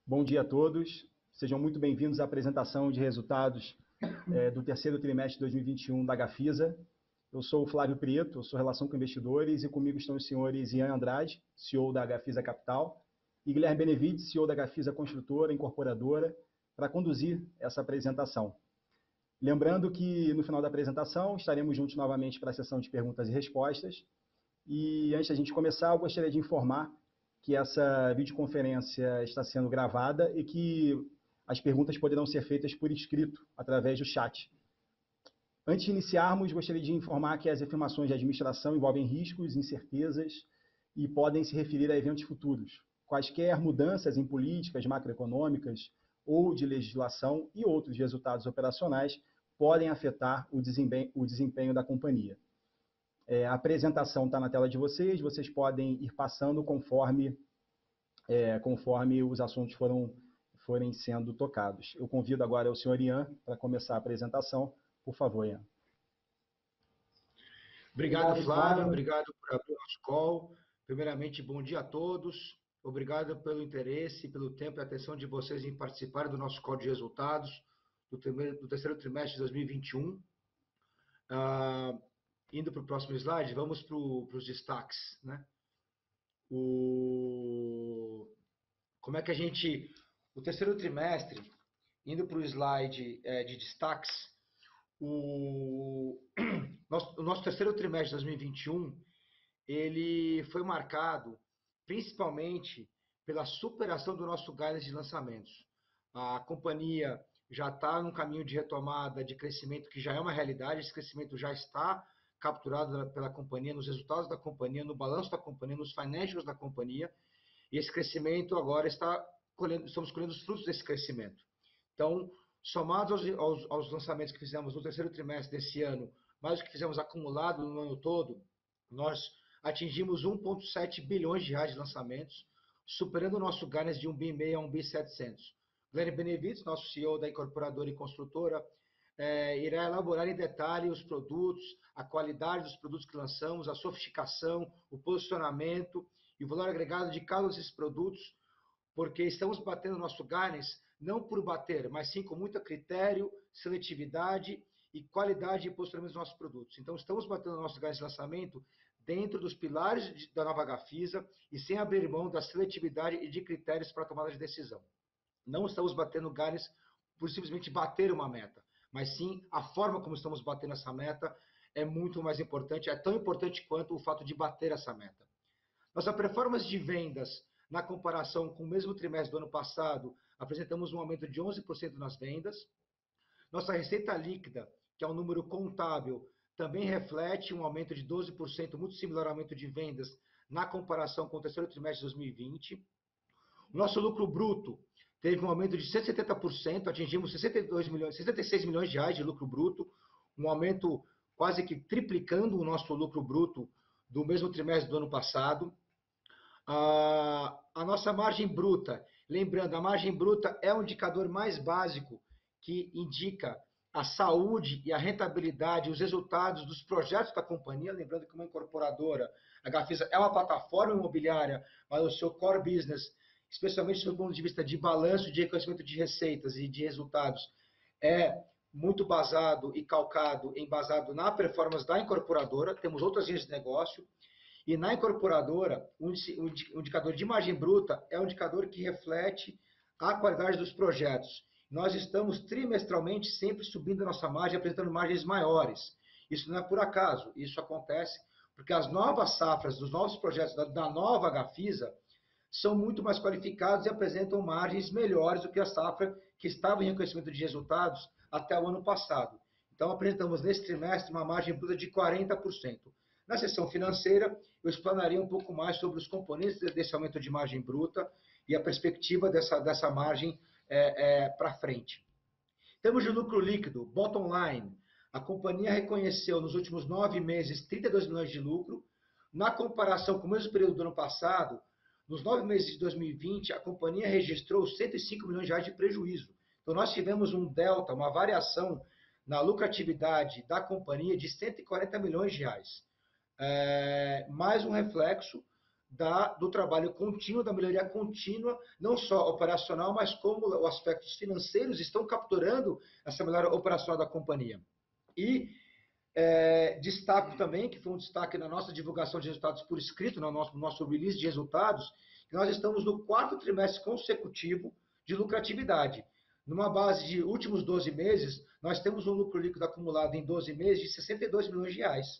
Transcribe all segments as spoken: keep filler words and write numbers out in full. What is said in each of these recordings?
Bom dia a todos. Sejam muito bem-vindos à apresentação de resultados é, do terceiro trimestre de dois mil e vinte e um da Gafisa. Eu sou o Flávio Prieto, eu sou Relação com Investidores, e comigo estão os senhores Ian Andrade, C E O da Gafisa Capital, e Guilherme Benevides, C E O da Gafisa Construtora, Incorporadora, para conduzir essa apresentação. Lembrando que, no final da apresentação, estaremos juntos novamente para a sessão de perguntas e respostas. E, antes da gente começar, eu gostaria de informar que essa videoconferência está sendo gravada e que as perguntas poderão ser feitas por escrito, através do chat. Antes de iniciarmos, gostaria de informar que as afirmações de administração envolvem riscos, incertezas e podem se referir a eventos futuros. Quaisquer mudanças em políticas macroeconômicas ou de legislação e outros resultados operacionais podem afetar o desempenho, o desempenho da companhia. É, a apresentação está na tela de vocês, vocês podem ir passando conforme, é, conforme os assuntos foram, forem sendo tocados. Eu convido agora o senhor Ian para começar a apresentação. Por favor, Ian. Obrigado, Flávio. Obrigado por abrir o nosso call. Primeiramente, bom dia a todos. Obrigado pelo interesse, pelo tempo e atenção de vocês em participar do nosso call de resultados do, do terceiro trimestre de dois mil e vinte e um. Uh, indo para o próximo slide, vamos para os destaques, né? O, como é que a gente... O terceiro trimestre, indo para o slide é, de destaques, o nosso, o nosso terceiro trimestre de dois mil e vinte e um, ele foi marcado principalmente pela superação do nosso guidance de lançamentos. A companhia já está num caminho de retomada de crescimento que já é uma realidade, esse crescimento já está capturado pela companhia, nos resultados da companhia, no balanço da companhia, nos financials da companhia, e esse crescimento agora está colhendo, estamos colhendo os frutos desse crescimento. Então, somados aos, aos, aos lançamentos que fizemos no terceiro trimestre desse ano, mais o que fizemos acumulado no ano todo, nós atingimos um vírgula sete bilhões de reais de lançamentos, superando o nosso guidance de um vírgula cinco bi a um vírgula setecentos. Guilherme Benevides, nosso C E O da Incorporadora e Construtora, é, irá elaborar em detalhe os produtos, a qualidade dos produtos que lançamos, a sofisticação, o posicionamento e o valor agregado de cada um desses produtos, porque estamos batendo o nosso guidance não por bater, mas sim com muito critério, seletividade e qualidade de posicionamento dos nossos produtos. Então, estamos batendo o nosso guidance de lançamento dentro dos pilares da nova Gafisa e sem abrir mão da seletividade e de critérios para a tomada de decisão. Não estamos batendo guidance por simplesmente bater uma meta, mas sim a forma como estamos batendo essa meta é muito mais importante, é tão importante quanto o fato de bater essa meta. Nossa performance de vendas na comparação com o mesmo trimestre do ano passado, apresentamos um aumento de onze por cento nas vendas. Nossa receita líquida, que é um número contábil, também reflete um aumento de doze por cento, muito similar ao aumento de vendas na comparação com o terceiro trimestre de dois mil e vinte. O nosso lucro bruto teve um aumento de cento e setenta por cento, atingimos sessenta e dois milhões, sessenta e seis milhões de reais de lucro bruto, um aumento quase que triplicando o nosso lucro bruto do mesmo trimestre do ano passado. A, a nossa margem bruta, lembrando, a margem bruta é o indicador mais básico que indica a saúde e a rentabilidade, os resultados dos projetos da companhia, lembrando que uma incorporadora, a Gafisa é uma plataforma imobiliária, mas o seu core business, especialmente do ponto de vista de balanço, de reconhecimento de receitas e de resultados, é muito basado e calcado, embasado na performance da incorporadora. Temos outras linhas de negócio, e na incorporadora, o indicador de margem bruta é um indicador que reflete a qualidade dos projetos. Nós estamos trimestralmente sempre subindo a nossa margem, apresentando margens maiores. Isso não é por acaso, isso acontece porque as novas safras dos novos projetos da, da nova Gafisa são muito mais qualificados e apresentam margens melhores do que a safra que estava em reconhecimento de resultados até o ano passado. Então, apresentamos nesse trimestre uma margem bruta de quarenta por cento. Na seção financeira, eu explanaria um pouco mais sobre os componentes desse aumento de margem bruta e a perspectiva dessa, dessa margem é, é, para frente. Em termos de lucro líquido, bottom line, a companhia reconheceu nos últimos nove meses trinta e dois milhões de lucro. Na comparação com o mesmo período do ano passado, nos nove meses de dois mil e vinte, a companhia registrou cento e cinco milhões de reais de prejuízo. Então, nós tivemos um delta, uma variação na lucratividade da companhia de cento e quarenta milhões de reais. É, mais um reflexo da, do trabalho contínuo, da melhoria contínua, não só operacional, mas como os aspectos financeiros estão capturando essa melhora operacional da companhia. E é, destaco também, que foi um destaque na nossa divulgação de resultados por escrito, no nosso, no nosso release de resultados, que nós estamos no quarto trimestre consecutivo de lucratividade. Numa base de últimos doze meses, nós temos um lucro líquido acumulado em doze meses de sessenta e dois milhões de reais.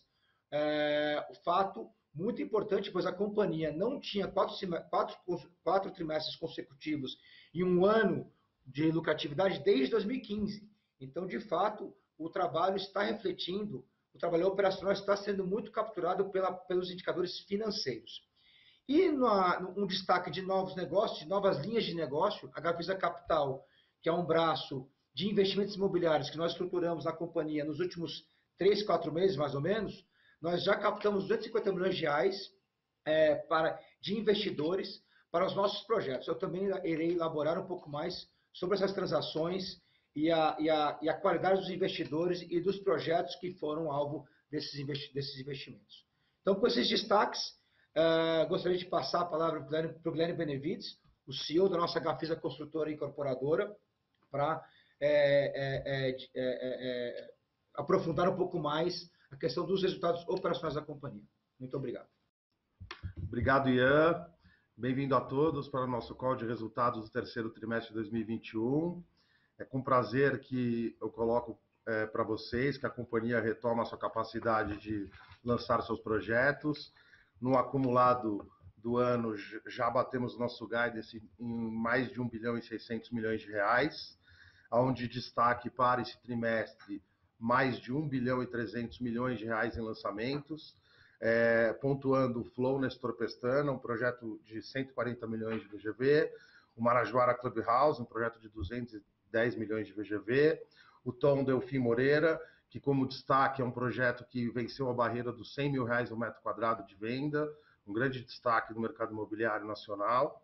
É, o fato muito importante, pois a companhia não tinha quatro, quatro, quatro trimestres consecutivos e um ano de lucratividade desde dois mil e quinze. Então, de fato, o trabalho está refletindo, o trabalho operacional está sendo muito capturado pela, pelos indicadores financeiros. E na, um destaque de novos negócios, de novas linhas de negócio, a Gafisa Capital, que é um braço de investimentos imobiliários que nós estruturamos na companhia nos últimos três, quatro meses, mais ou menos, nós já captamos duzentos e cinquenta milhões de reais é, para, de investidores para os nossos projetos. Eu também irei elaborar um pouco mais sobre essas transações e a, e a, e a qualidade dos investidores e dos projetos que foram alvo desses, investi desses investimentos. Então, com esses destaques, uh, gostaria de passar a palavra para o Guilherme Benevides, o C E O da nossa Gafisa Construtora e Incorporadora, para é, é, é, é, aprofundar um pouco mais a questão dos resultados operacionais da companhia. Muito obrigado. Obrigado, Ian. Bem-vindo a todos para o nosso call de resultados do terceiro trimestre de dois mil e vinte e um. É com prazer que eu coloco é, para vocês que a companhia retoma a sua capacidade de lançar seus projetos. No acumulado do ano, já batemos o nosso guidance em mais de um bilhão e seiscentos milhões de reais, onde destaque para esse trimestre mais de um bilhão e trezentos milhões de reais em lançamentos, é, pontuando o Flow Nestor Pestana, um projeto de cento e quarenta milhões de V G V, o Marajoara Clubhouse, um projeto de duzentos e dez milhões de V G V, o Tom Delfim Moreira, que como destaque é um projeto que venceu a barreira dos cem mil reais o metro quadrado de venda, um grande destaque no mercado imobiliário nacional,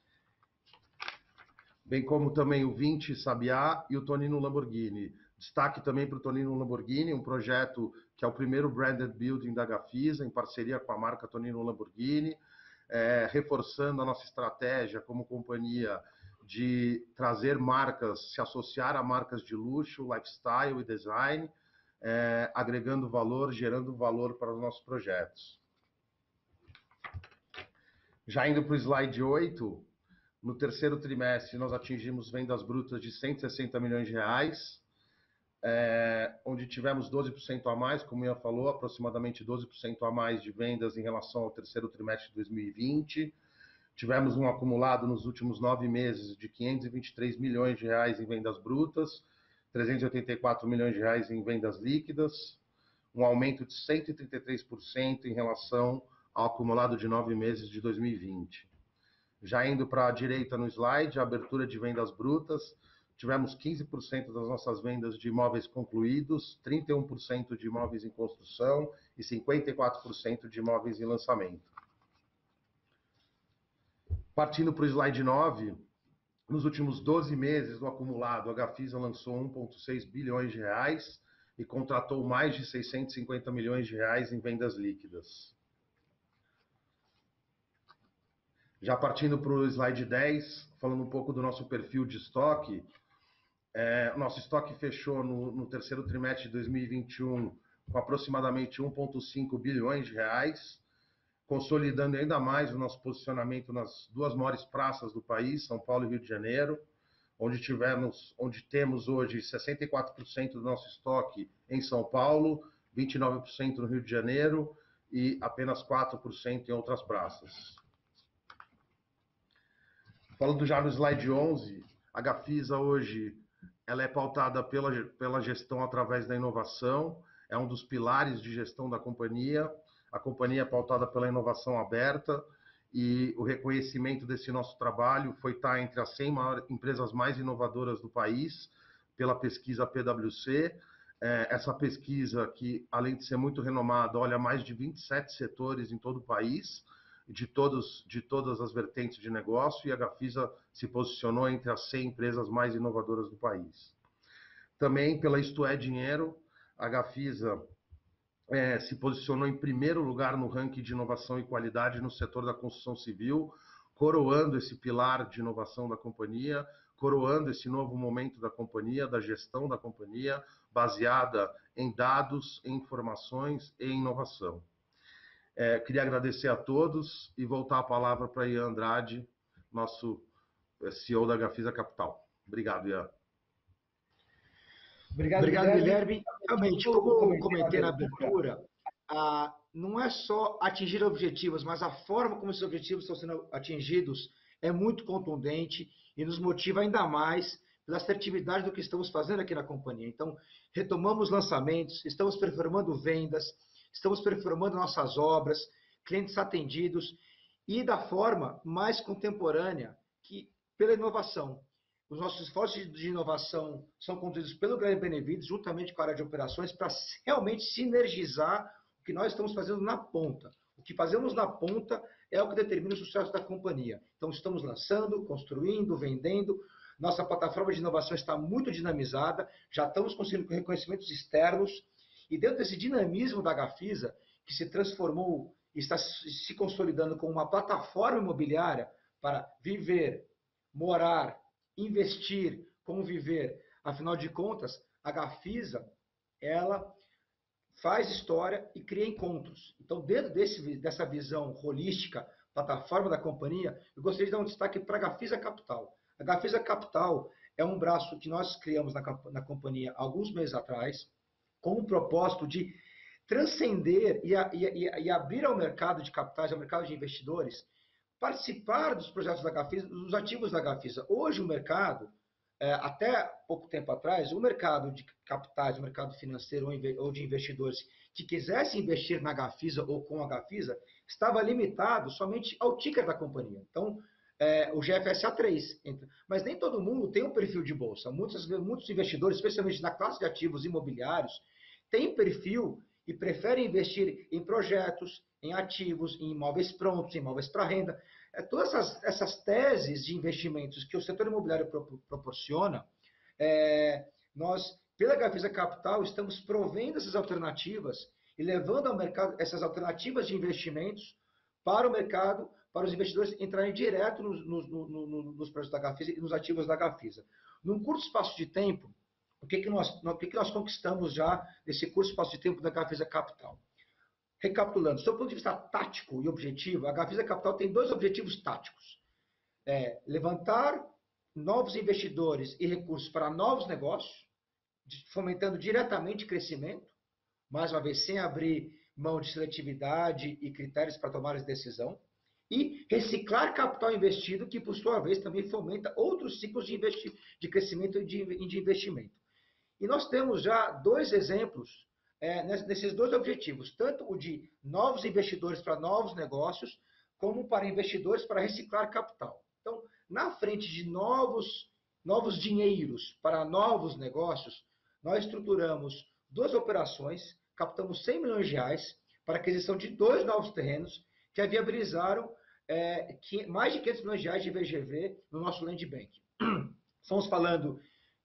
bem como também o vinte Sabiá e o Tonino Lamborghini. Destaque também para o Tonino Lamborghini, um projeto que é o primeiro branded building da Gafisa, em parceria com a marca Tonino Lamborghini, é, reforçando a nossa estratégia como companhia de trazer marcas, se associar a marcas de luxo, lifestyle e design, é, agregando valor, gerando valor para os nossos projetos. Já indo para o slide oito, no terceiro trimestre nós atingimos vendas brutas de cento e sessenta milhões de reais, é, onde tivemos doze por cento a mais, como o Ian falou, aproximadamente doze por cento a mais de vendas em relação ao terceiro trimestre de dois mil e vinte. Tivemos um acumulado nos últimos nove meses de quinhentos e vinte e três milhões de reais em vendas brutas, trezentos e oitenta e quatro milhões de reais em vendas líquidas, um aumento de cento e trinta e três por cento em relação ao acumulado de nove meses de dois mil e vinte. Já indo para a direita no slide, a abertura de vendas brutas, tivemos quinze por cento das nossas vendas de imóveis concluídos, trinta e um por cento de imóveis em construção e cinquenta e quatro por cento de imóveis em lançamento. Partindo para o slide nove, nos últimos doze meses, no acumulado, a Gafisa lançou um vírgula seis bilhões de reais e contratou mais de seiscentos e cinquenta milhões de reais em vendas líquidas. Já partindo para o slide dez, falando um pouco do nosso perfil de estoque, é, o nosso estoque fechou no, no terceiro trimestre de dois mil e vinte e um com aproximadamente um vírgula cinco bilhões de reais, consolidando ainda mais o nosso posicionamento nas duas maiores praças do país, São Paulo e Rio de Janeiro, onde, tivemos, onde temos hoje sessenta e quatro por cento do nosso estoque em São Paulo, vinte e nove por cento no Rio de Janeiro e apenas quatro por cento em outras praças. Falando já no slide onze, a Gafisa hoje ela é pautada pela, pela gestão através da inovação, é um dos pilares de gestão da companhia. A companhia é pautada pela inovação aberta e o reconhecimento desse nosso trabalho foi estar entre as cem maiores, empresas mais inovadoras do país, pela pesquisa P W C. É, essa pesquisa, que além de ser muito renomada, olha mais de vinte e sete setores em todo o país, de, todos, de todas as vertentes de negócio, e a Gafisa se posicionou entre as cem empresas mais inovadoras do país. Também pela Isto É Dinheiro, a Gafisa é, se posicionou em primeiro lugar no ranking de inovação e qualidade no setor da construção civil, coroando esse pilar de inovação da companhia, coroando esse novo momento da companhia, da gestão da companhia, baseada em dados, em informações e inovação. É, queria agradecer a todos e voltar a palavra para Ian Andrade, nosso C E O da Gafisa Capital. Obrigado, Ian. Obrigado, Obrigado Guilherme. Realmente, como eu comentei na abertura, ah, não é só atingir objetivos, mas a forma como esses objetivos estão sendo atingidos é muito contundente e nos motiva ainda mais pela assertividade do que estamos fazendo aqui na companhia. Então, retomamos lançamentos, estamos performando vendas, estamos performando nossas obras, clientes atendidos e da forma mais contemporânea que pela inovação. Os nossos esforços de inovação são conduzidos pelo Guilherme Benevides, juntamente com a área de operações, para realmente sinergizar o que nós estamos fazendo na ponta. O que fazemos na ponta é o que determina o sucesso da companhia. Então, estamos lançando, construindo, vendendo. Nossa plataforma de inovação está muito dinamizada, já estamos conseguindo reconhecimentos externos, e dentro desse dinamismo da Gafisa, que se transformou e está se consolidando como uma plataforma imobiliária para viver, morar, investir, conviver. Afinal de contas, a Gafisa, ela faz história e cria encontros. Então, dentro desse, dessa visão holística, plataforma da companhia, eu gostaria de dar um destaque para a Gafisa Capital. A Gafisa Capital é um braço que nós criamos na, na companhia há alguns meses atrás, com o propósito de transcender e, a, e, a, e abrir ao mercado de capitais, ao mercado de investidores, participar dos projetos da Gafisa, dos ativos da Gafisa. Hoje o mercado, é, até pouco tempo atrás, o mercado de capitais, o mercado financeiro ou de investidores que quisessem investir na Gafisa ou com a Gafisa, estava limitado somente ao ticker da companhia. Então, é, o G F S A três. Mas nem todo mundo tem um perfil de bolsa. Muitos, muitos investidores, especialmente na classe de ativos imobiliários, têm perfil e preferem investir em projetos, em ativos, em imóveis prontos, em imóveis para renda. É, todas essas, essas teses de investimentos que o setor imobiliário pro, proporciona, é, nós, pela Gafisa Capital, estamos provendo essas alternativas e levando ao mercado essas alternativas de investimentos para o mercado, para os investidores entrarem direto nos, nos, nos, nos projetos da Gafisa e nos ativos da Gafisa. Num curto espaço de tempo, o que, que, nós, o que, que nós conquistamos já nesse curto espaço de tempo da Gafisa Capital? Recapitulando, do ponto de vista tático e objetivo, a Gafisa Capital tem dois objetivos táticos. É, levantar novos investidores e recursos para novos negócios, fomentando diretamente crescimento, mais uma vez, sem abrir mão de seletividade e critérios para tomar de decisão, e reciclar capital investido, que, por sua vez, também fomenta outros ciclos de, investi- de crescimento e de, de investimento. E nós temos já dois exemplos é, nesses dois objetivos, tanto o de novos investidores para novos negócios, como para investidores para reciclar capital. Então, na frente de novos, novos dinheiros para novos negócios, nós estruturamos duas operações, captamos cem milhões de reais para a aquisição de dois novos terrenos que viabilizaram é, que, mais de quinhentos milhões de reais de V G V no nosso Land Bank. Estamos falando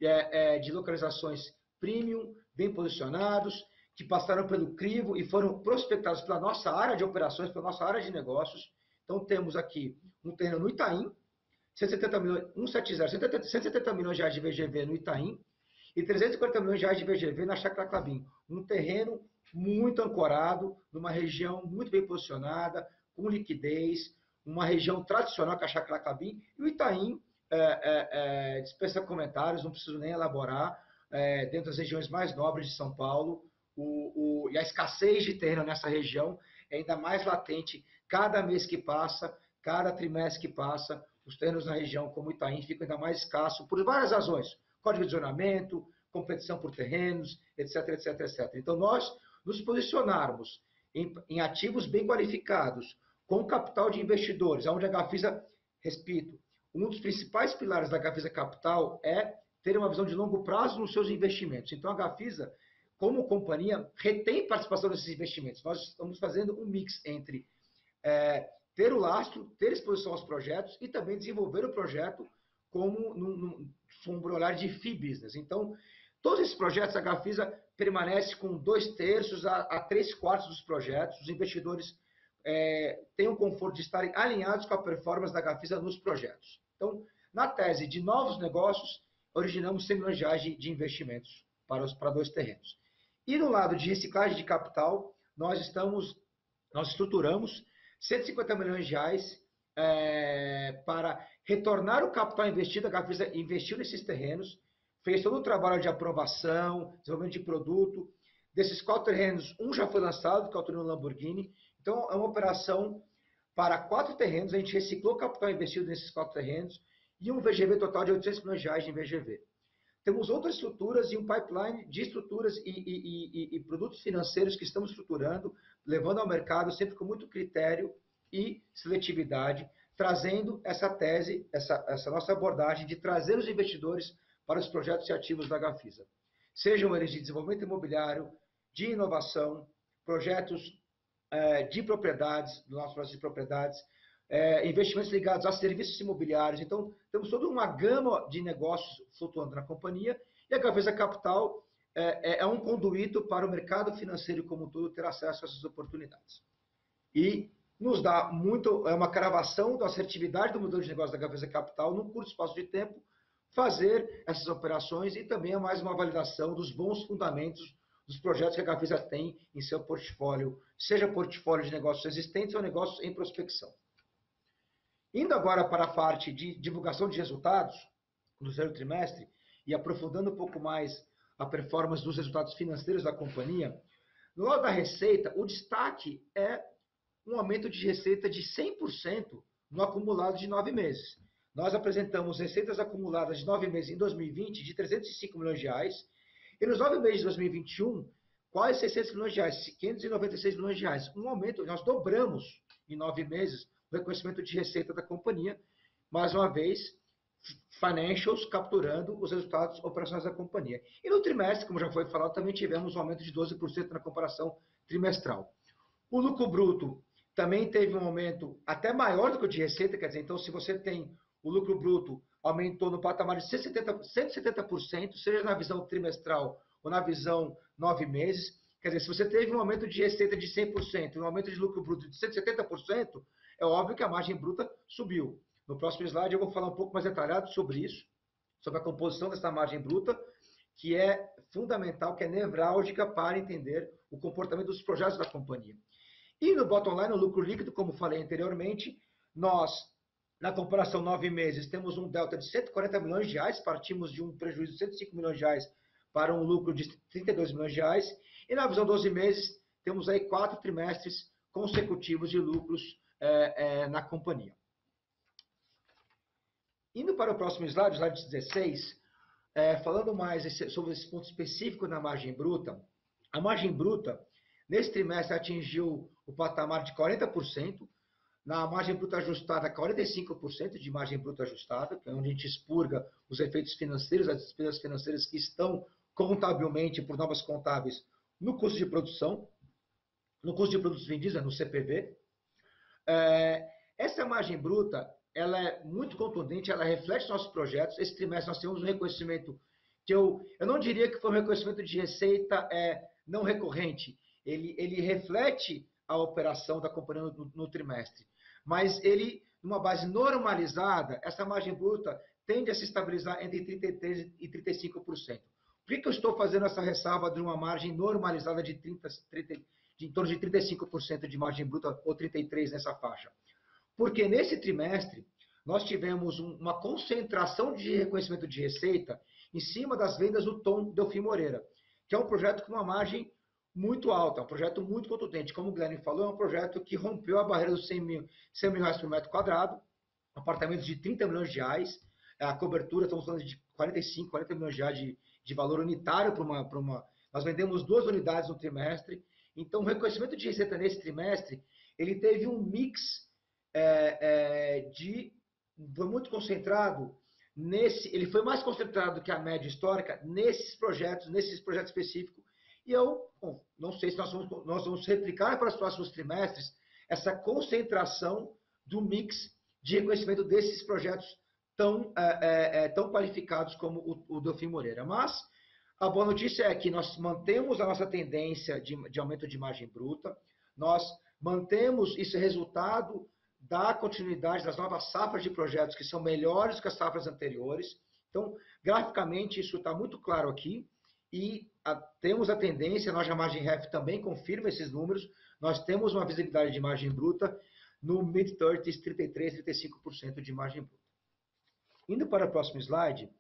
é, é, de localizações premium, bem posicionados, que passaram pelo crivo e foram prospectados pela nossa área de operações, pela nossa área de negócios. Então, temos aqui um terreno no Itaim, cento e setenta milhões, cento e setenta milhões de reais de V G V no Itaim e trezentos e quarenta milhões de reais de V G V na Chácara Klabin. Um terreno muito ancorado, numa região muito bem posicionada, com liquidez, uma região tradicional que é a Chácara Klabin. E o Itaim, é, é, é, dispensa comentários, não preciso nem elaborar, é, dentro das regiões mais nobres de São Paulo, o, o, e a escassez de terreno nessa região é ainda mais latente. Cada mês que passa, cada trimestre que passa, os terrenos na região como Itaim ficam ainda mais escassos, por várias razões. Código de zonamento, competição por terrenos, etc, etc, etcétera. Então, nós nos posicionarmos em, em ativos bem qualificados, com capital de investidores, onde a Gafisa, repito, um dos principais pilares da Gafisa Capital é ter uma visão de longo prazo nos seus investimentos. Então, a Gafisa, como companhia, retém participação nesses investimentos. Nós estamos fazendo um mix entre é, ter o lastro, ter exposição aos projetos e também desenvolver o projeto como num, num, um olhar de fee business. Então, Todos esses projetos, a Gafisa permanece com dois terços a, a três quartos dos projetos. Os investidores é, têm o conforto de estarem alinhados com a performance da Gafisa nos projetos. Então, na tese de novos negócios, originamos cem milhões de reais de, de investimentos para, os, para dois terrenos. E no lado de reciclagem de capital, nós estamos, nós estruturamos cento e cinquenta milhões de reais é, para retornar o capital investido. A Gafisa investiu nesses terrenos, fez todo o trabalho de aprovação, desenvolvimento de produto. Desses quatro terrenos, um já foi lançado, que é o Torino Lamborghini. Então, é uma operação para quatro terrenos. A gente reciclou o capital investido nesses quatro terrenos e um V G V total de oitocentos milhões de reais em V G V. Temos outras estruturas e um pipeline de estruturas e, e, e, e produtos financeiros que estamos estruturando, levando ao mercado sempre com muito critério e seletividade, trazendo essa tese, essa, essa nossa abordagem de trazer os investidores para os projetos e ativos da Gafisa. Sejam eles de desenvolvimento imobiliário, de inovação, projetos é, de propriedades, do nosso processo de propriedades, é, investimentos ligados a serviços imobiliários. Então, temos toda uma gama de negócios flutuando na companhia e a Gafisa Capital é, é um conduíto para o mercado financeiro como um todo ter acesso a essas oportunidades. E nos dá muito, é uma cravação da assertividade do modelo de negócio da Gafisa Capital num curto espaço de tempo, fazer essas operações e também é mais uma validação dos bons fundamentos dos projetos que a Gafisa tem em seu portfólio, seja portfólio de negócios existentes ou negócios em prospecção. Indo agora para a parte de divulgação de resultados do terceiro trimestre e aprofundando um pouco mais a performance dos resultados financeiros da companhia, no lado da receita, o destaque é um aumento de receita de cem por cento no acumulado de nove meses. Nós apresentamos receitas acumuladas de nove meses em dois mil e vinte de trezentos e cinco milhões de reais e nos nove meses de dois mil e vinte e um, quase seiscentos milhões de reais, quinhentos e noventa e seis milhões de reais. Um aumento, nós dobramos em nove meses o reconhecimento de receita da companhia, mais uma vez, financials capturando os resultados operacionais da companhia. E no trimestre, como já foi falado, também tivemos um aumento de doze por cento na comparação trimestral. O lucro bruto também teve um aumento até maior do que o de receita, quer dizer, então se você tem o lucro bruto aumentou no patamar de cento e setenta por cento, seja na visão trimestral ou na visão nove meses. Quer dizer, se você teve um aumento de receita de cem por cento e um aumento de lucro bruto de cento e setenta por cento, é óbvio que a margem bruta subiu. No próximo slide eu vou falar um pouco mais detalhado sobre isso, sobre a composição dessa margem bruta, que é fundamental, que é nevrálgica para entender o comportamento dos projetos da companhia. E no bottom line, no lucro líquido, como falei anteriormente, nós, na comparação nove meses, temos um delta de cento e quarenta milhões de reais, partimos de um prejuízo de cento e cinco milhões de reais para um lucro de trinta e dois milhões de reais, e na visão doze meses, temos aí quatro trimestres consecutivos de lucros é, é, na companhia. Indo para o próximo slide, slide dezesseis, é, falando mais esse, sobre esse ponto específico na margem bruta, a margem bruta, nesse trimestre, atingiu o patamar de quarenta por cento, na margem bruta ajustada, quarenta e cinco por cento de margem bruta ajustada, que é onde a gente expurga os efeitos financeiros, as despesas financeiras que estão contabilmente, por normas contábeis, no custo de produção, no custo de produtos vendidos, no C P V. É, essa margem bruta, ela é muito contundente, ela reflete nossos projetos. Esse trimestre nós temos um reconhecimento que eu, eu não diria que foi um reconhecimento de receita é, não recorrente. Ele, ele reflete a operação da companhia no, no trimestre. Mas ele, numa base normalizada, essa margem bruta tende a se estabilizar entre trinta e três por cento e trinta e cinco por cento. Por que, que eu estou fazendo essa ressalva de uma margem normalizada de, trinta, trinta, de em torno de trinta e cinco por cento de margem bruta ou trinta e três por cento nessa faixa? Porque nesse trimestre, nós tivemos um, uma concentração de reconhecimento de receita em cima das vendas do Tom Delfim Moreira, que é um projeto com uma margem muito alta, um projeto muito contundente. Como o Guilherme falou, é um projeto que rompeu a barreira dos cem mil reais por metro quadrado, apartamentos de trinta milhões de reais, a cobertura, estamos falando de quarenta e cinco, quarenta milhões de reais de, de valor unitário para uma, para uma... Nós vendemos duas unidades no trimestre, então o reconhecimento de receita nesse trimestre, ele teve um mix é, é, de... foi muito concentrado nesse... Ele foi mais concentrado que a média histórica nesses projetos, nesses projetos específicos. E eu bom, não sei se nós vamos, nós vamos replicar para os próximos trimestres essa concentração do mix de reconhecimento desses projetos tão, é, é, tão qualificados como o, o Delfim Moreira. Mas A boa notícia é que nós mantemos a nossa tendência de, de aumento de margem bruta, nós mantemos esse resultado da continuidade das novas safras de projetos que são melhores que as safras anteriores. Então, graficamente, isso está muito claro aqui. E a, temos a tendência, nós, a margem R E F também confirma esses números, nós temos uma visibilidade de margem bruta no mid-thirties, trinta e três, trinta e cinco por cento de margem bruta. Indo para o próximo slide,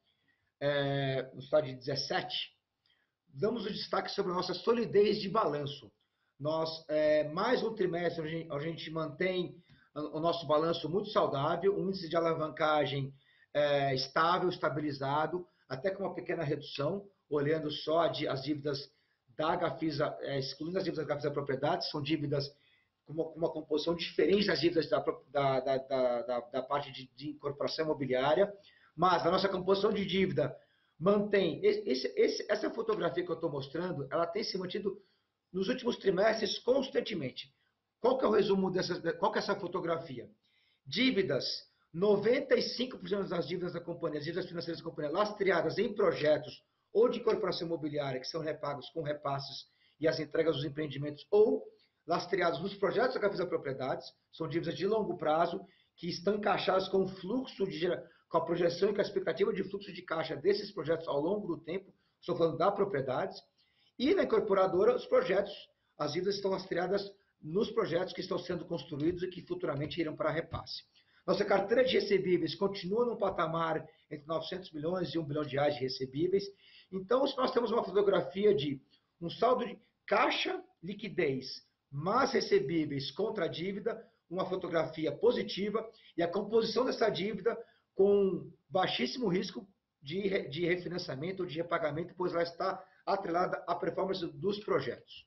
é, no slide dezessete, damos o destaque sobre a nossa solidez de balanço. Nós, é, mais um trimestre, a gente, a gente mantém o nosso balanço muito saudável, um índice de alavancagem é, estável, estabilizado, até com uma pequena redução, olhando só as dívidas da Gafisa, é, excluindo as dívidas da Gafisa Propriedades, são dívidas com uma, com uma composição diferente das dívidas da, da, da, da, da parte de, de incorporação imobiliária, mas a nossa composição de dívida mantém, esse, esse, essa fotografia que eu estou mostrando, ela tem se mantido nos últimos trimestres constantemente. Qual que é o resumo dessa, qual que é essa fotografia? Dívidas, noventa e cinco por cento das dívidas da companhia, as dívidas financeiras da companhia, lastreadas em projetos ou de incorporação imobiliária, que são repagos com repasses e as entregas dos empreendimentos, ou lastreados nos projetos da Gafisa Propriedades, são dívidas de longo prazo, que estão encaixadas com o fluxo de, com a projeção e com a expectativa de fluxo de caixa desses projetos ao longo do tempo, estou falando da propriedades, e na incorporadora, os projetos, as dívidas estão lastreadas nos projetos que estão sendo construídos e que futuramente irão para repasse. Nossa carteira de recebíveis continua num patamar entre novecentos milhões e um bilhão de reais de recebíveis. Então, nós temos uma fotografia de um saldo de caixa, liquidez, mais recebíveis contra a dívida, uma fotografia positiva, e a composição dessa dívida com baixíssimo risco de, de refinanciamento ou de repagamento, pois ela está atrelada à performance dos projetos.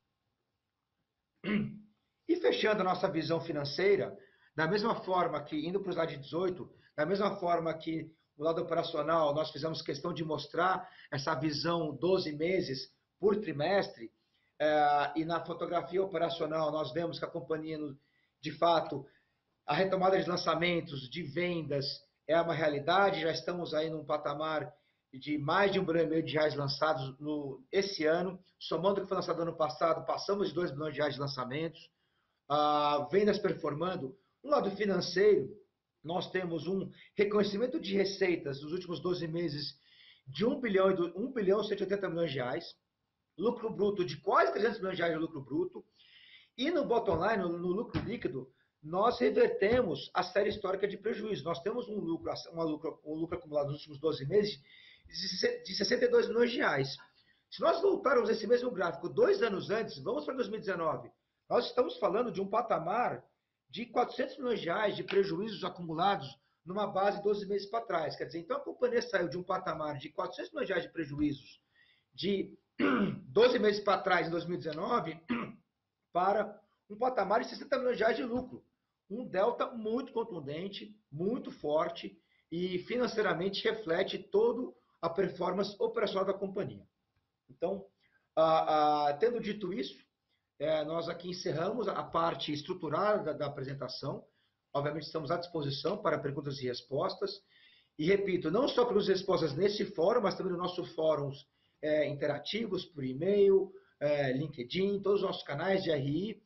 E fechando a nossa visão financeira, da mesma forma que, indo para o slide dezoito, da mesma forma que no lado operacional nós fizemos questão de mostrar essa visão doze meses por trimestre, eh, e na fotografia operacional nós vemos que a companhia, de fato, a retomada de lançamentos, de vendas, é uma realidade, já estamos aí num patamar de mais de um bilhão e meio de reais lançados no, esse ano, somando o que foi lançado ano passado, passamos de dois bilhões de reais de lançamentos, ah, vendas performando. No lado financeiro, nós temos um reconhecimento de receitas nos últimos doze meses de um bilhão e cento e oitenta milhões de reais, lucro bruto de quase trezentos milhões de reais de lucro bruto, e no bottom line, no, no lucro líquido, nós revertemos a série histórica de prejuízo. Nós temos um lucro, uma lucro, um lucro acumulado nos últimos doze meses de sessenta e dois milhões de reais. Se nós voltarmos esse mesmo gráfico dois anos antes, vamos para dois mil e dezenove, nós estamos falando de um patamar de quatrocentos milhões de reais de prejuízos acumulados numa base de doze meses para trás. Quer dizer, então a companhia saiu de um patamar de quatrocentos milhões de reais de prejuízos de doze meses para trás, em dois mil e dezenove, para um patamar de sessenta milhões de reais de lucro. Um delta muito contundente, muito forte e financeiramente reflete toda a performance operacional da companhia. Então, ah, ah, tendo dito isso, é, nós aqui encerramos a parte estruturada da, da apresentação. Obviamente, estamos à disposição para perguntas e respostas. E, repito, não só perguntas e respostas nesse fórum, mas também nos nossos fóruns é, interativos, por e-mail, é, LinkedIn, todos os nossos canais de R I,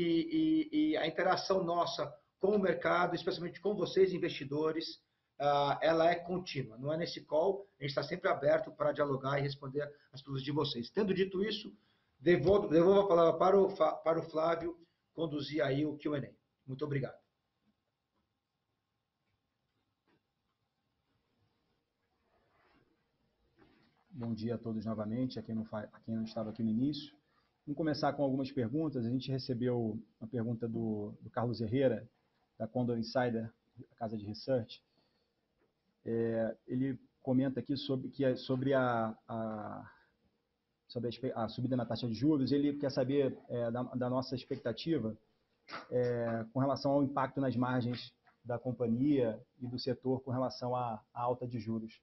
e, e, e a interação nossa com o mercado, especialmente com vocês, investidores, uh, ela é contínua. Não é nesse call, a gente está sempre aberto para dialogar e responder as perguntas de vocês. Tendo dito isso, devolvo, devolvo a palavra para o, para o Flávio conduzir aí o Q and A. Muito obrigado. Bom dia a todos novamente, a quem não, a quem não estava aqui no início. Vamos começar com algumas perguntas. A gente recebeu uma pergunta do, do Carlos Herrera, da Condor Insider, a casa de research. É, ele comenta aqui sobre, que, sobre, a, a, sobre a, a subida na taxa de juros. Ele quer saber é, da, da nossa expectativa é, com relação ao impacto nas margens da companhia e do setor com relação à, à alta de juros.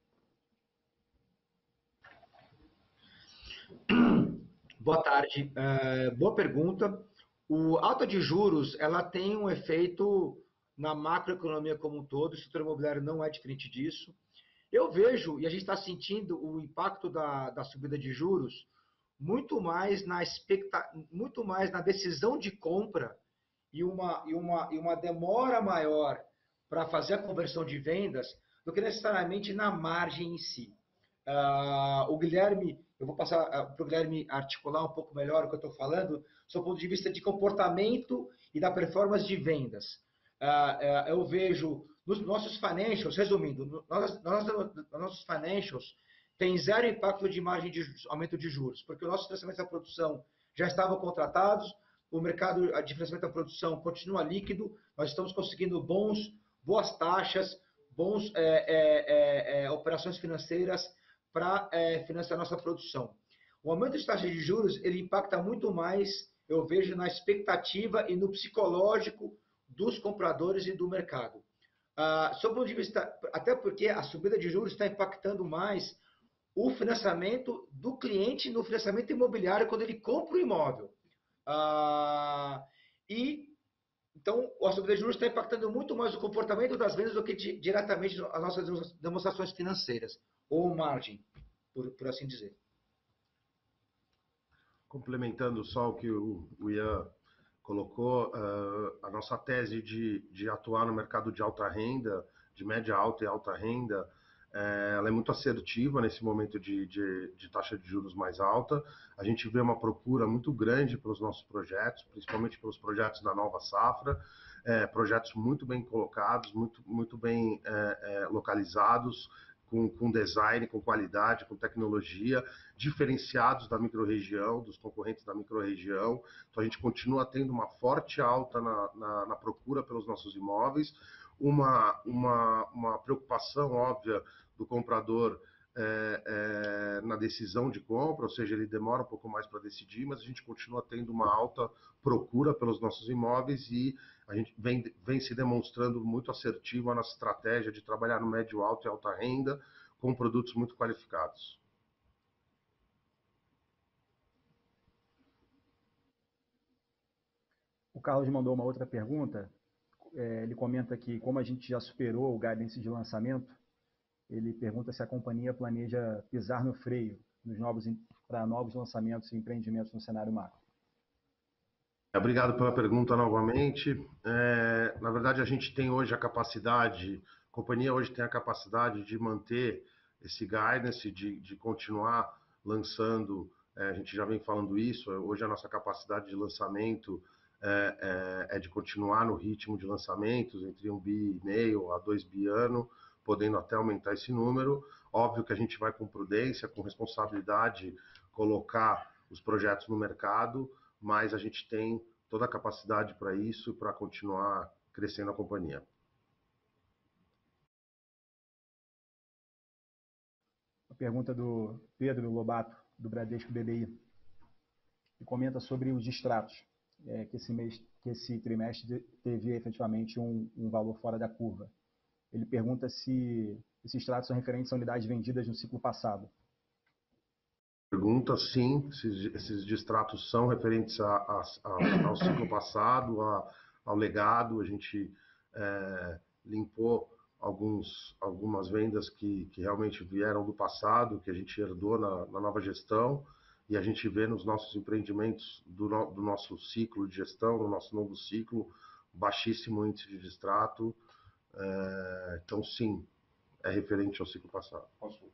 Boa tarde. Uh, boa pergunta. O alta de juros, ela tem um efeito na macroeconomia como um todo, o setor imobiliário não é diferente disso. Eu vejo, e a gente está sentindo o impacto da, da subida de juros muito mais na expecta, muito mais na decisão de compra e uma, e uma, e uma demora maior para fazer a conversão de vendas do que necessariamente na margem em si. Uh, o Guilherme, eu vou passar uh, para o Guilherme articular um pouco melhor o que eu estou falando, do ponto de vista de comportamento e da performance de vendas. Uh, uh, eu vejo nos nossos financials, resumindo, nós, nós, nossos financials tem zero impacto de margem de aumento de juros, porque o nosso financiamento da produção já estavam contratados, o mercado de financiamento da produção continua líquido, nós estamos conseguindo bons, boas taxas, bons é, é, é, operações financeiras para é, financiar a nossa produção. O aumento de taxa de juros, ele impacta muito mais, eu vejo, na expectativa e no psicológico dos compradores e do mercado. Ah, sob o ponto de vista, até porque a subida de juros está impactando mais o financiamento do cliente no financiamento imobiliário quando ele compra o imóvel. Ah, e então a subida de juros está impactando muito mais o comportamento das vendas do que di, diretamente as nossas demonstrações financeiras, ou margem, por, por assim dizer. Complementando só o que o, o Ian colocou, uh, a nossa tese de, de atuar no mercado de alta renda, de média alta e alta renda, uh, ela é muito assertiva nesse momento de, de, de taxa de juros mais alta. A gente vê uma procura muito grande pelos nossos projetos, principalmente pelos projetos da nova safra, uh, projetos muito bem colocados, muito, muito bem uh, uh, localizados, Com, com design, com qualidade, com tecnologia, diferenciados da microrregião, dos concorrentes da microrregião. Então, a gente continua tendo uma forte alta na, na, na procura pelos nossos imóveis, uma, uma, uma preocupação óbvia do comprador é, é, na decisão de compra, ou seja, ele demora um pouco mais para decidir, mas a gente continua tendo uma alta procura pelos nossos imóveis e a gente vem, vem se demonstrando muito assertivo a nossa estratégia de trabalhar no médio alto e alta renda com produtos muito qualificados. O Carlos mandou uma outra pergunta. É, ele comenta que, como a gente já superou o guidance de lançamento, ele pergunta se a companhia planeja pisar no freio nos novos, para novos lançamentos e empreendimentos no cenário macro. Obrigado pela pergunta novamente. É, na verdade, a gente tem hoje a capacidade, a companhia hoje tem a capacidade de manter esse guidance, de, de continuar lançando, é, a gente já vem falando isso, hoje a nossa capacidade de lançamento é, é, é de continuar no ritmo de lançamentos, entre um bi e meio a dois bi ano, podendo até aumentar esse número. Óbvio que a gente vai com prudência, com responsabilidade, colocar os projetos no mercado, mas a gente tem toda a capacidade para isso, para continuar crescendo a companhia. A pergunta do Pedro Lobato, do Bradesco B B I, que comenta sobre os distratos, é, que, esse mês, que esse trimestre teve efetivamente um, um valor fora da curva. Ele pergunta se esses extratos são referentes a unidades vendidas no ciclo passado. Pergunta, sim, esses, esses distratos são referentes a, a, a, ao ciclo passado, a, ao legado. A gente é, limpou alguns, algumas vendas que, que realmente vieram do passado, que a gente herdou na, na nova gestão, e a gente vê nos nossos empreendimentos do, no, do nosso ciclo de gestão, no nosso novo ciclo, baixíssimo índice de distrato. É, então, sim, é referente ao ciclo passado. Posso...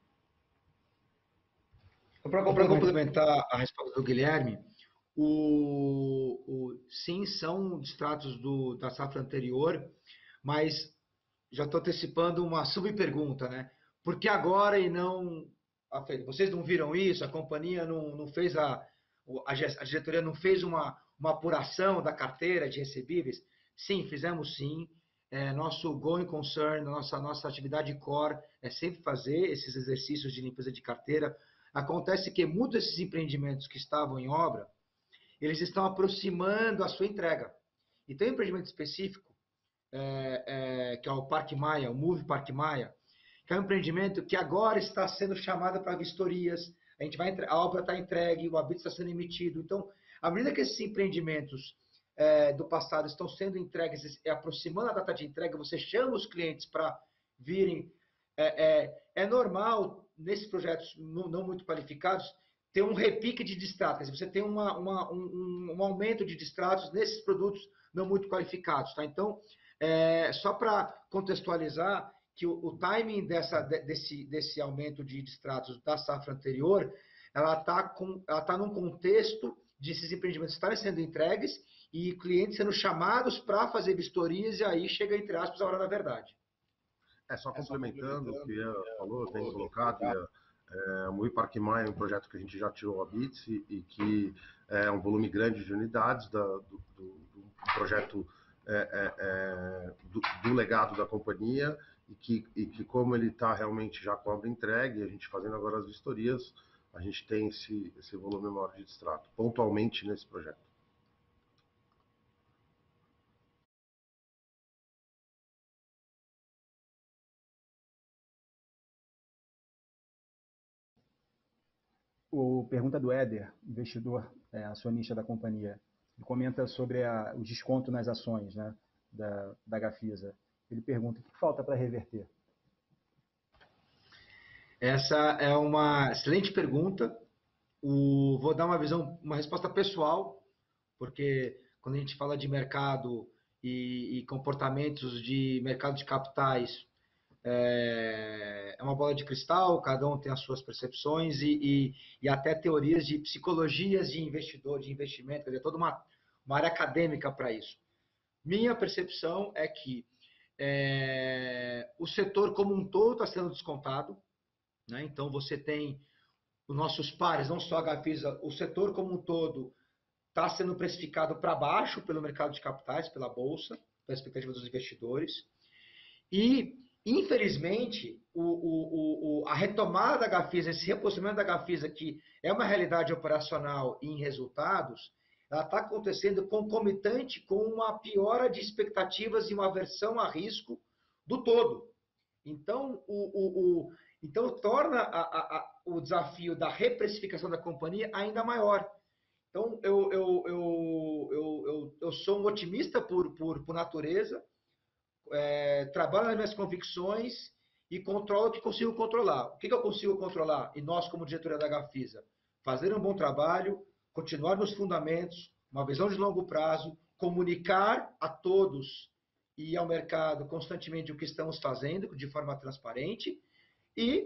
Para complementar a resposta do Guilherme, o, o, sim, são distratos do, da safra anterior, mas já estou antecipando uma subpergunta, né? Por que agora e não... Vocês não viram isso? A companhia não, não fez a... A diretoria não fez uma, uma apuração da carteira de recebíveis? Sim, fizemos sim. É, nosso going concern, nossa, nossa atividade core é sempre fazer esses exercícios de limpeza de carteira. Acontece que muitos desses empreendimentos que estavam em obra, eles estão aproximando a sua entrega. E tem um empreendimento específico, é, é, que é o Parque Maia, o Move Parque Maia, que é um empreendimento que agora está sendo chamado para vistorias, a, gente vai, a obra está entregue, o habito está sendo emitido. Então, à medida que esses empreendimentos é, do passado estão sendo entregues, é, aproximando a data de entrega, você chama os clientes para virem é, é, é normal, nesses projetos não, não muito qualificados, ter um repique de distratos. Você tem uma, uma, um, um aumento de distratos nesses produtos não muito qualificados. Tá? Então, é, só para contextualizar, que o, o timing dessa, desse, desse aumento de distratos da safra anterior, ela está ela tá num contexto de esses empreendimentos estarem sendo entregues e clientes sendo chamados para fazer vistorias, e aí chega, entre aspas, a hora da verdade. É, só complementando o que Ian falou, bem colocado, Ian, é, o Moinho Parque Maia é um projeto que a gente já tirou a bits e, e que é um volume grande de unidades da, do, do, do projeto é, é, é, do, do legado da companhia e que, e que como ele está realmente já com a obra entregue, a gente fazendo agora as vistorias, a gente tem esse, esse volume maior de distrato, pontualmente nesse projeto. O pergunta do Éder, investidor, é, acionista da companhia. Ele comenta sobre a, o desconto nas ações, né, da, da Gafisa. Ele pergunta o que falta para reverter. Essa é uma excelente pergunta. O, vou dar uma visão, uma resposta pessoal, porque quando a gente fala de mercado e, e comportamentos de mercado de capitais, é, é uma bola de cristal, cada um tem as suas percepções e, e, e até teorias de psicologias de investidor, de investimento, quer dizer, toda uma, uma área acadêmica para isso. Minha percepção é que é, o setor como um todo está sendo descontado, né? Então você tem os nossos pares, não só a Gafisa, o setor como um todo está sendo precificado para baixo pelo mercado de capitais, pela bolsa, pela expectativa dos investidores. E, infelizmente, o, o, o, a retomada da Gafisa, esse reposicionamento da Gafisa, que é uma realidade operacional e em resultados, ela está acontecendo concomitante com uma piora de expectativas e uma aversão a risco do todo. Então, o, o, o, então torna a, a, a, o desafio da reprecificação da companhia ainda maior. Então, eu, eu, eu, eu, eu, eu sou um otimista por, por, por natureza, é, trabalho nas minhas convicções e controlo o que consigo controlar. O que, que eu consigo controlar? E nós, como diretoria da Gafisa, fazer um bom trabalho, continuar nos fundamentos, uma visão de longo prazo, comunicar a todos e ao mercado constantemente o que estamos fazendo, de forma transparente, e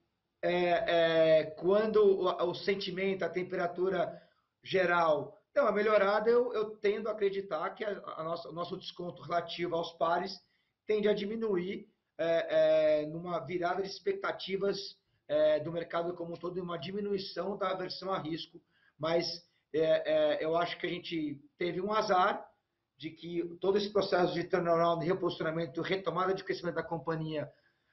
é, é, quando o, o sentimento, a temperatura geral deu uma melhorada, eu, eu tendo a acreditar que a, a nossa, o nosso desconto relativo aos pares tende a diminuir é, é, numa virada de expectativas é, do mercado como um todo, e uma diminuição da aversão a risco. Mas é, é, eu acho que a gente teve um azar de que todo esse processo de turnaround, de reposicionamento, retomada de crescimento da companhia,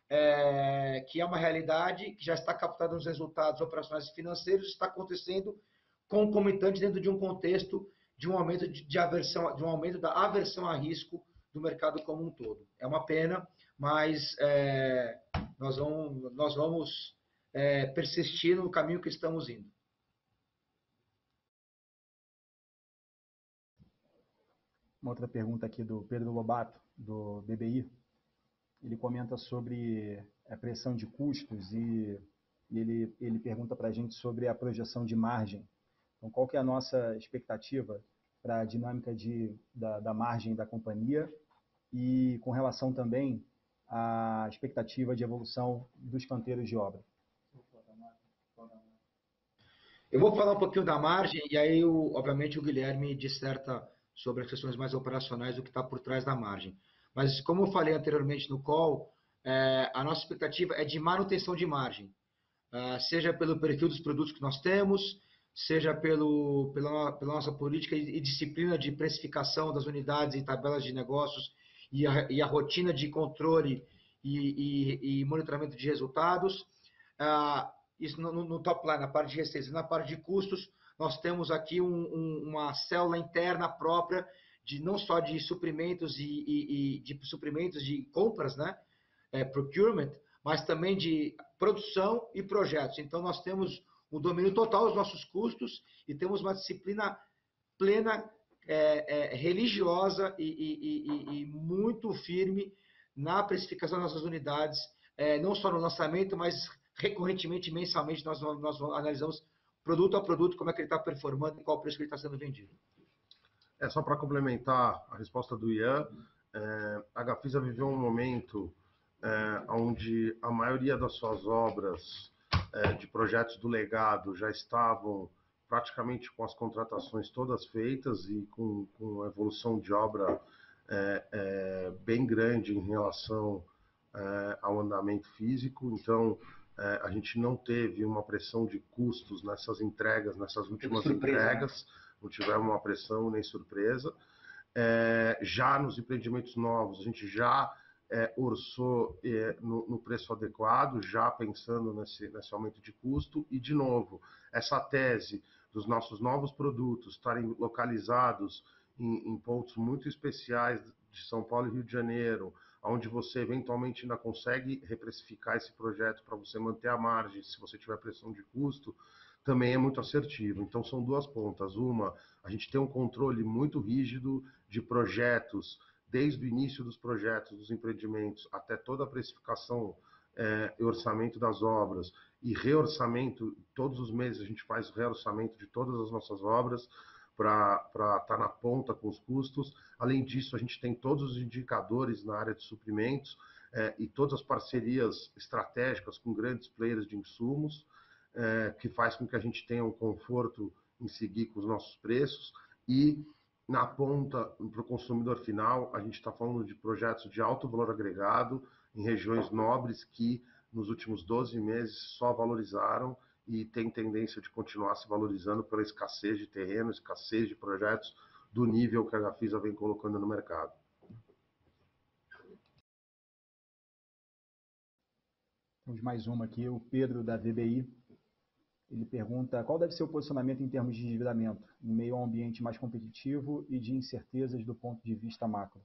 é, que é uma realidade, que já está captando os resultados operacionais e financeiros, está acontecendo concomitante dentro de um contexto de um aumento de, de aversão, de um aumento da aversão a risco do mercado como um todo. É uma pena, mas é, nós vamos, nós vamos é, persistir no caminho que estamos indo. Uma outra pergunta aqui do Pedro Lobato, do B B I. Ele comenta sobre a pressão de custos e, e ele, ele pergunta para a gente sobre a projeção de margem. Então, qual que é a nossa expectativa para a dinâmica de, da, da margem da companhia e com relação também à expectativa de evolução dos canteiros de obra? Eu vou falar um pouquinho da margem e aí, o, obviamente, o Guilherme disserta sobre as questões mais operacionais do que está por trás da margem. Mas, como eu falei anteriormente no call, é, a nossa expectativa é de manutenção de margem, é, seja pelo perfil dos produtos que nós temos, seja pelo, pela, pela nossa política e disciplina de precificação das unidades e tabelas de negócios e a, e a rotina de controle e, e, e monitoramento de resultados. Ah, isso no, no top line, na parte de receita. Na parte de custos, nós temos aqui um, um, uma célula interna própria, de, não só de suprimentos e, e, e de suprimentos de compras, né? É, procurement, mas também de produção e projetos. Então, nós temos o domínio total dos nossos custos e temos uma disciplina plena, é, é, religiosa e, e, e, e muito firme na precificação das nossas unidades, é, não só no lançamento, mas recorrentemente, mensalmente, nós, nós analisamos produto a produto como é que ele está performando e qual o preço que ele está sendo vendido. É só para complementar a resposta do Ian, é, a Gafisa viveu um momento é, onde a maioria das suas obras é, de projetos do legado já estavam praticamente com as contratações todas feitas e com, com a evolução de obra é, é, bem grande em relação é, ao andamento físico. Então, é, a gente não teve uma pressão de custos nessas entregas, nessas últimas entregas, não tivemos uma pressão nem surpresa. É, já nos empreendimentos novos, a gente já é, orçou é, no, no preço adequado, já pensando nesse, nesse aumento de custo. E, de novo, essa tese dos nossos novos produtos estarem localizados em, em pontos muito especiais de São Paulo e Rio de Janeiro, onde você eventualmente ainda consegue reprecificar esse projeto para você manter a margem, se você tiver pressão de custo, também é muito assertivo. Então, são duas pontas. Uma, a gente tem um controle muito rígido de projetos, desde o início dos projetos, dos empreendimentos, até toda a precificação é, e orçamento das obras, e reorçamento, todos os meses a gente faz o reorçamento de todas as nossas obras, para estar na ponta com os custos. Além disso, a gente tem todos os indicadores na área de suprimentos é, e todas as parcerias estratégicas com grandes players de insumos, é, que faz com que a gente tenha um conforto em seguir com os nossos preços. E na ponta, para o consumidor final, a gente está falando de projetos de alto valor agregado em regiões nobres que nos últimos doze meses só valorizaram e tem tendência de continuar se valorizando pela escassez de terreno, escassez de projetos do nível que a Gafisa vem colocando no mercado. Temos mais uma aqui, o Pedro, da V B I. Ele pergunta qual deve ser o posicionamento em termos de endividamento, em meio a um ambiente mais competitivo e de incertezas do ponto de vista macro.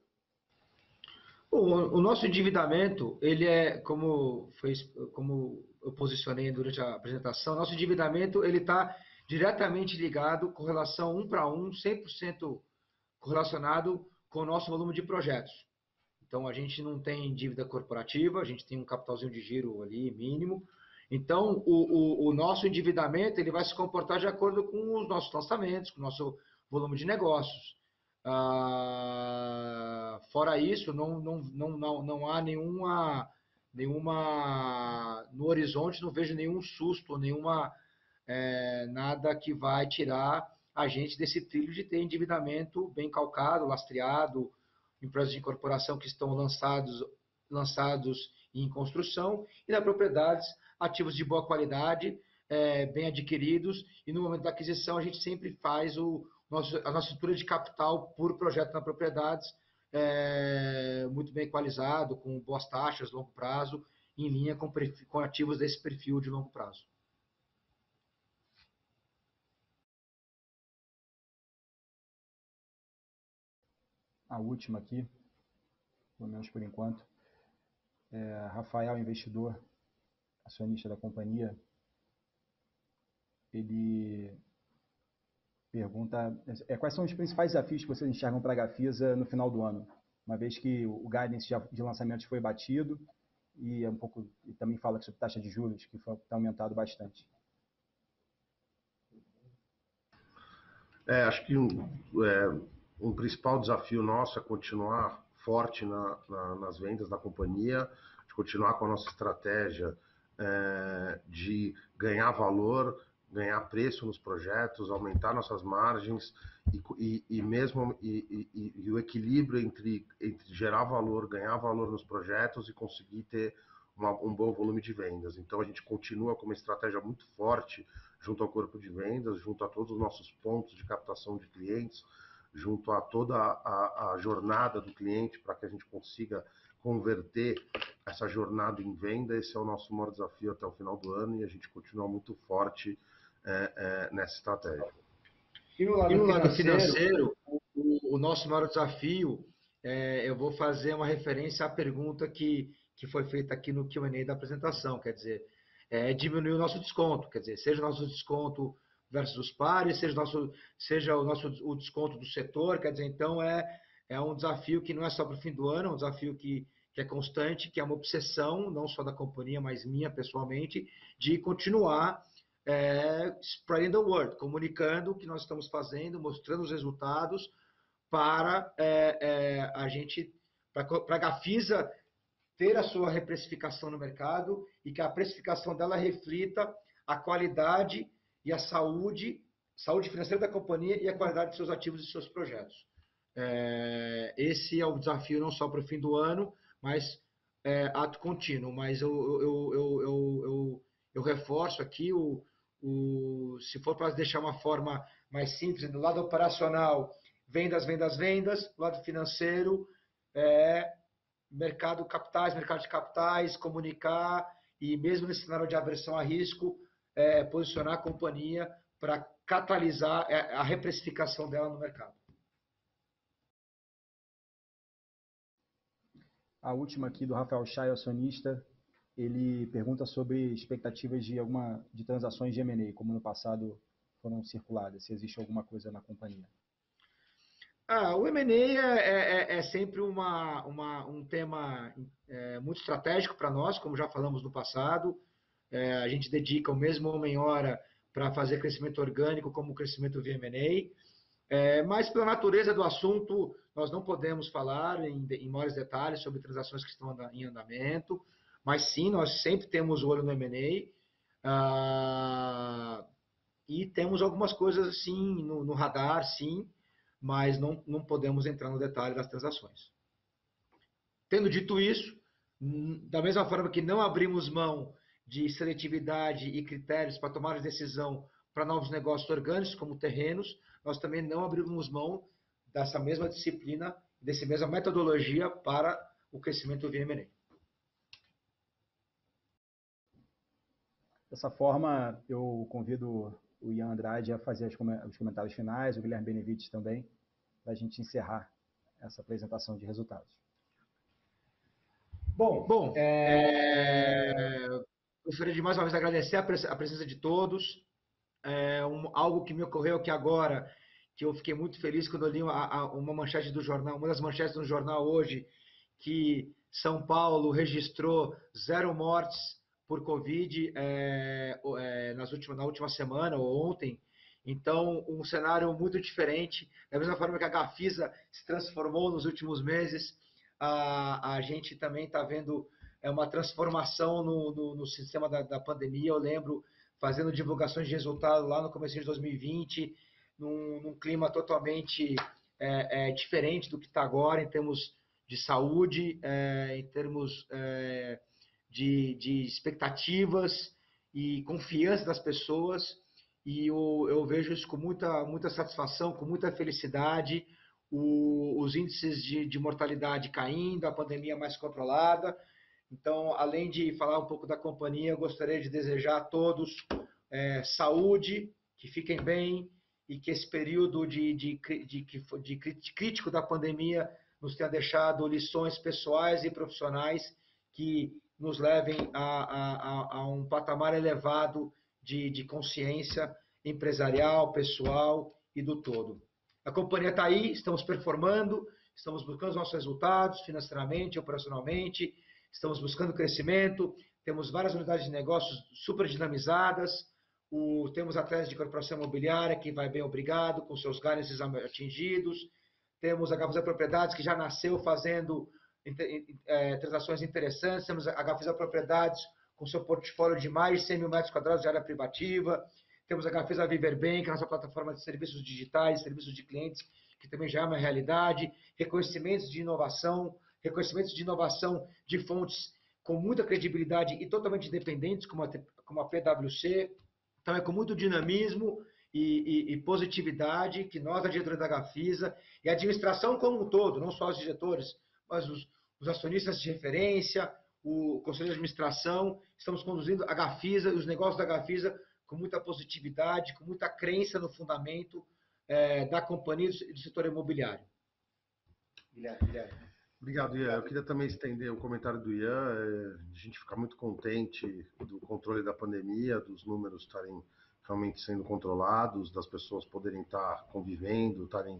O, o nosso endividamento, ele é, como, foi, como eu posicionei durante a apresentação, nosso endividamento ele está diretamente ligado com relação um para um, cem por cento correlacionado com o nosso volume de projetos. Então, a gente não tem dívida corporativa, a gente tem um capitalzinho de giro ali mínimo. Então, o, o, o nosso endividamento ele vai se comportar de acordo com os nossos lançamentos, com o nosso volume de negócios. Ah, fora isso, não, não, não, não, não há nenhuma, nenhuma... No horizonte, não vejo nenhum susto, nenhuma, é, nada que vai tirar a gente desse trilho de ter endividamento bem calcado, lastreado, empresas de incorporação que estão lançados, lançados em construção, e na propriedades, ativos de boa qualidade, é, bem adquiridos, e no momento da aquisição a gente sempre faz o, nosso, a nossa estrutura de capital por projeto na propriedades, é, muito bem equalizado, com boas taxas, longo prazo, em linha com, com ativos desse perfil de longo prazo. A última aqui, pelo menos por enquanto, é Rafael, investidor, acionista da companhia. Ele pergunta é, quais são os principais desafios que vocês enxergam para a Gafisa no final do ano, uma vez que o guidance de lançamentos foi batido e, é um pouco, e também fala sobre taxa de juros, que foi, tem aumentado bastante. É, acho que um, é, um principal desafio nosso é continuar forte na, na, nas vendas da companhia, de continuar com a nossa estratégia é, de ganhar valor, ganhar preço nos projetos, aumentar nossas margens e, e, e mesmo e, e, e o equilíbrio entre, entre gerar valor, ganhar valor nos projetos e conseguir ter uma, um bom volume de vendas. Então a gente continua com uma estratégia muito forte junto ao corpo de vendas, junto a todos os nossos pontos de captação de clientes, junto a toda a, a jornada do cliente para que a gente consiga converter essa jornada em venda. Esse é o nosso maior desafio até o final do ano e a gente continua muito forte é, é, nessa estratégia. E no lado, e no lado financeiro, o, o nosso maior desafio, é, eu vou fazer uma referência à pergunta que, que foi feita aqui no Q and A da apresentação, quer dizer, é diminuir o nosso desconto, quer dizer, seja o nosso desconto versus os pares, seja o nosso, seja o nosso o desconto do setor, quer dizer, então é, é um desafio que não é só para o fim do ano, é um desafio que, que é constante, que é uma obsessão, não só da companhia, mas minha pessoalmente, de continuar é, spreading the word, comunicando o que nós estamos fazendo, mostrando os resultados para é, é, a gente, para a Gafisa ter a sua reprecificação no mercado e que a precificação dela reflita a qualidade e a saúde, saúde financeira da companhia e a qualidade de seus ativos e seus projetos. É, esse é o desafio não só para o fim do ano, mas é, ato contínuo. Mas eu, eu, eu, eu, eu, eu reforço aqui, o, o, se for para deixar uma forma mais simples, do lado operacional, vendas, vendas, vendas, do lado financeiro, é, mercado capitais, mercado de capitais, comunicar e mesmo nesse cenário de aversão a risco, é, posicionar a companhia para catalisar a reprecificação dela no mercado. A última aqui do Rafael Chay, acionista, ele pergunta sobre expectativas de alguma de transações de M and A, como no passado foram circuladas, se existe alguma coisa na companhia. Ah, o M and A é, é, é sempre uma, uma, um tema é, muito estratégico para nós, como já falamos no passado. É, a gente dedica o mesmo homem-hora para fazer crescimento orgânico como crescimento via M and A. É, mas, pela natureza do assunto, nós não podemos falar em, em maiores detalhes sobre transações que estão em andamento. Mas, sim, nós sempre temos o olho no M and A. Ah, e temos algumas coisas, assim, no, no radar, sim, mas não, não podemos entrar no detalhe das transações. Tendo dito isso, da mesma forma que não abrimos mão de seletividade e critérios para tomar decisão para novos negócios orgânicos, como terrenos, nós também não abrimos mão dessa mesma disciplina, dessa mesma metodologia para o crescimento via M and A. Dessa forma, eu convido o Ian Andrade a fazer os comentários finais, o Guilherme Benevides também, para a gente encerrar essa apresentação de resultados. Bom, bom é... gostaria de mais uma vez agradecer a presença de todos. É um, algo que me ocorreu aqui agora, que eu fiquei muito feliz quando eu li a, a, uma manchete do jornal, uma das manchetes do jornal hoje, que São Paulo registrou zero mortes por Covid é, é, nas últimas, na última semana ou ontem. Então, um cenário muito diferente. Da mesma forma que a Gafisa se transformou nos últimos meses, a, a gente também está vendo é, uma transformação no, no, no sistema da, da pandemia. Eu lembro fazendo divulgações de resultado lá no começo de dois mil e vinte, num, num clima totalmente é, é, diferente do que está agora, em termos de saúde, é, em termos é, de, de expectativas e confiança das pessoas. E eu, eu vejo isso com muita, muita satisfação, com muita felicidade, o, os índices de, de mortalidade caindo, a pandemia mais controlada. Então, além de falar um pouco da companhia, eu gostaria de desejar a todos é, saúde, que fiquem bem e que esse período de, de, de, de, de crítico da pandemia nos tenha deixado lições pessoais e profissionais que nos levem a, a, a um patamar elevado de, de consciência empresarial, pessoal e do todo. A companhia está aí, estamos performando, estamos buscando os nossos resultados financeiramente, operacionalmente, estamos buscando crescimento, temos várias unidades de negócios super dinamizadas, o, temos a tese de corporação imobiliária que vai bem, obrigado, com seus guidances atingidos, temos a Gafisa Propriedades que já nasceu fazendo é, transações interessantes, temos a Gafisa Propriedades com seu portfólio de mais de cem mil metros quadrados de área privativa, temos a Gafisa Viverbank, que é a nossa plataforma de serviços digitais, serviços de clientes, que também já é uma realidade, reconhecimentos de inovação, reconhecimentos de inovação de fontes com muita credibilidade e totalmente independentes, como a, como a P W C. Então, é com muito dinamismo e, e, e positividade que nós, a diretoria da Gafisa, e a administração como um todo, não só os diretores, mas os, os acionistas de referência, o conselho de administração, estamos conduzindo a Gafisa e os negócios da Gafisa com muita positividade, com muita crença no fundamento é, da companhia e do setor imobiliário. Guilherme, Guilherme. Obrigado, Ian. Eu queria também estender o comentário do Ian. A gente fica muito contente do controle da pandemia, dos números estarem realmente sendo controlados, das pessoas poderem estar convivendo, estarem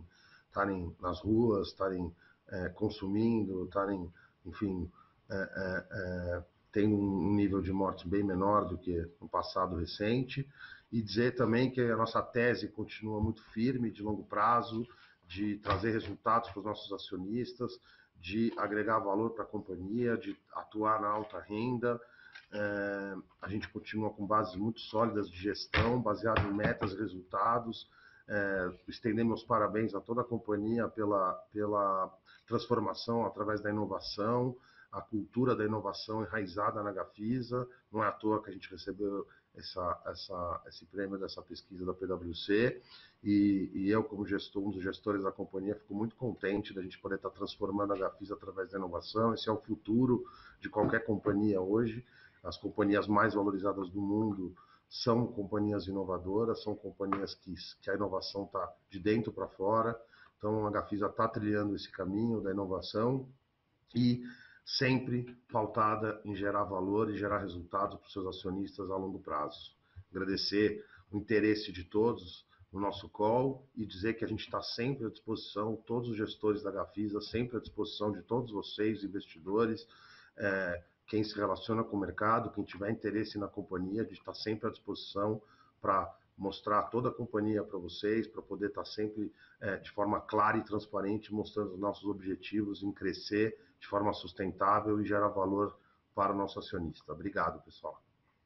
estarem nas ruas, estarem é, consumindo, estarem, enfim, é, é, é, tendo um nível de morte bem menor do que no passado recente. E dizer também que a nossa tese continua muito firme, de longo prazo, de trazer resultados para os nossos acionistas, de agregar valor para a companhia, de atuar na alta renda. É, a gente continua com bases muito sólidas de gestão, baseado em metas e resultados. É, estendemos parabéns a toda a companhia pela, pela transformação através da inovação, a cultura da inovação enraizada na Gafisa. Não é à toa que a gente recebeu essa, essa, esse prêmio dessa pesquisa da P W C. E, e eu, como gestor, um dos gestores da companhia, fico muito contente da gente poder estar transformando a Gafisa através da inovação. Esse é o futuro de qualquer companhia hoje. As companhias mais valorizadas do mundo são companhias inovadoras, são companhias que, que a inovação está de dentro para fora. Então, a Gafisa está trilhando esse caminho da inovação e sempre pautada em gerar valor e gerar resultados para os seus acionistas a longo prazo. Agradecer o interesse de todos no nosso call e dizer que a gente está sempre à disposição, todos os gestores da Gafisa, sempre à disposição de todos vocês, investidores, é, quem se relaciona com o mercado, quem tiver interesse na companhia, a gente está sempre à disposição para mostrar toda a companhia para vocês, para poder estar sempre é, de forma clara e transparente, mostrando os nossos objetivos em crescer de forma sustentável e gerar valor para o nosso acionista. Obrigado, pessoal.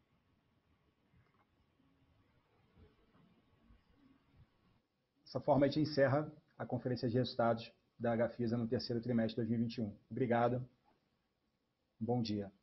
Dessa forma, a gente encerra a conferência de resultados da Gafisa no terceiro trimestre de dois mil e vinte e um. Obrigado. Bom dia.